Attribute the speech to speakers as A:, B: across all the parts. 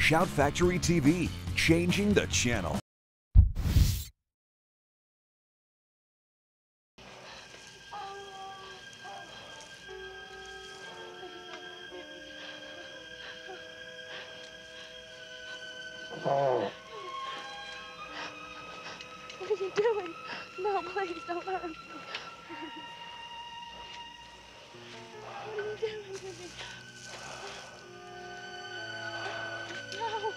A: Shout Factory TV, changing the channel.
B: What are you doing? No, please don't hurt me. What are you doing to me? No.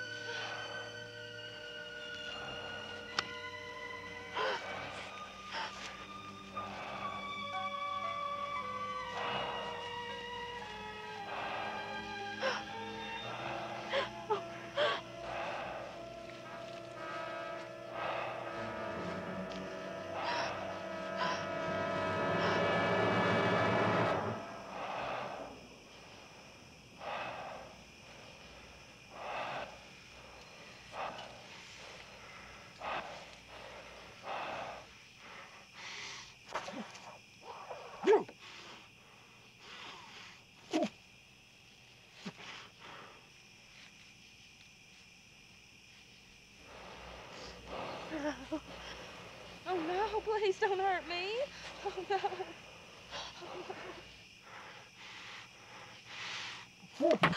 B: Oh no, please don't hurt me. Oh no. Oh no.